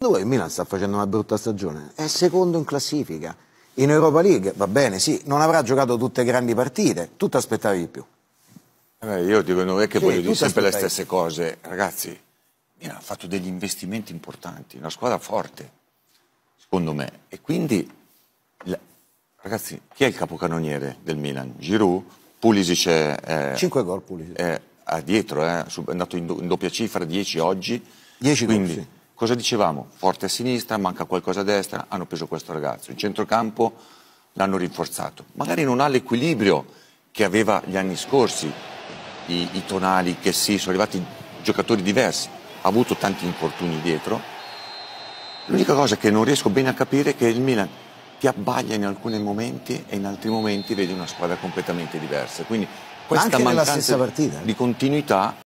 Il Milan sta facendo una brutta stagione, è secondo in classifica. In Europa League va bene, sì, non avrà giocato tutte grandi partite, tu ti aspettavi di più. Io dico, non è che voglio dire sempre le stesse cose, ragazzi. Milan ha fatto degli investimenti importanti, una squadra forte, secondo me. E quindi, ragazzi, chi è il capocannoniere del Milan? Giroud, Pulisic è 5 gol Pulisic. È dietro, è andato in doppia cifra, 10 oggi. 10 quindi, gol, sì. Cosa dicevamo? Forte a sinistra, manca qualcosa a destra, hanno preso questo ragazzo. In centrocampo l'hanno rinforzato. Magari non ha l'equilibrio che aveva gli anni scorsi, i Tonali, che sì, sono arrivati giocatori diversi. Ha avuto tanti infortuni dietro. L'unica cosa che non riesco bene a capire è che il Milan ti abbaglia in alcuni momenti e in altri momenti vedi una squadra completamente diversa. Quindi questa anche nella mancanza stessa partita di continuità